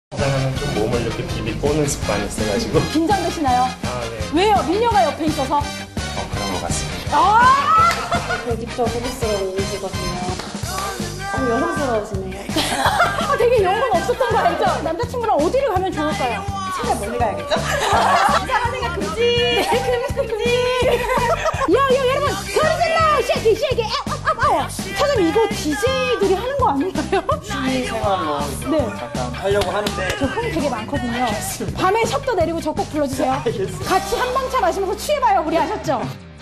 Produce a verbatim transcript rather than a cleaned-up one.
긴장하면 좀 몸을 이렇게 비비고 오는 습관이 있어가지고. 긴장되시나요? 아, 네. 왜요? 미녀가 옆에 있어서? 어, 그런 것 같습니다. 아! 입도 고급스러운 이미지거든요. 어, 여성스러우시네요. 아, 되게 연관 없었던 거 알죠? 남자친구랑 어디를 가면 좋을까요? 최대한 멀리 가야겠죠? 이상한 생각 금지! 네, 금지! 야, 야, 여러분! 소리 질러! 쉐이키, 쉐이키! 아, 아, 아! 사장님, 이거 디제이들이 하는 거 아닌가요? 취미생활로 네. 잠깐 하려고 하는데. 저 흥 되게 많거든요. 밤에 섭도 내리고 저 꼭 불러주세요. 같이 한방차 마시면서 취해봐요, 우리 아셨죠?